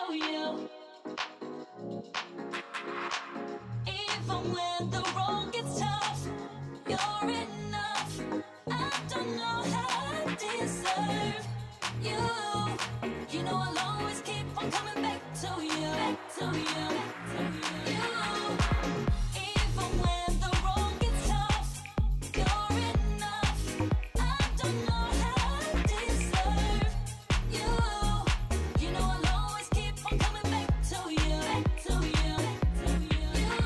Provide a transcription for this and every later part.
you. Even when the road gets tough, you're enough. I don't know how I deserve you. You know I'll always keep on coming back to you, back to you, back to you. Even when the road gets tough, you're enough. I don't know how I deserve you. You know I'll always keep on coming back to you, back to you, back to you.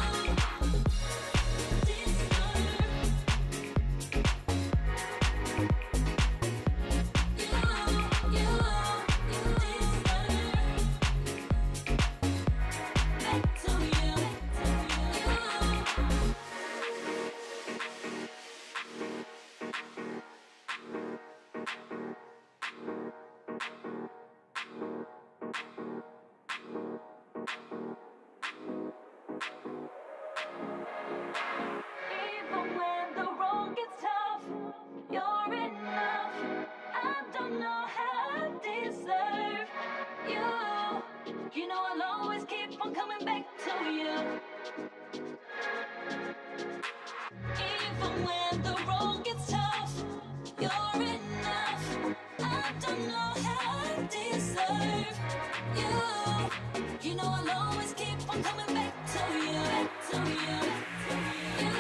Even when the road gets tough, you're enough. I don't know how I deserve you. You know I'll always keep on coming back to you. Even when the road gets tough, you're enough. I don't know how I deserve you. You know I'll always keep on coming back to you, back to you, back to you.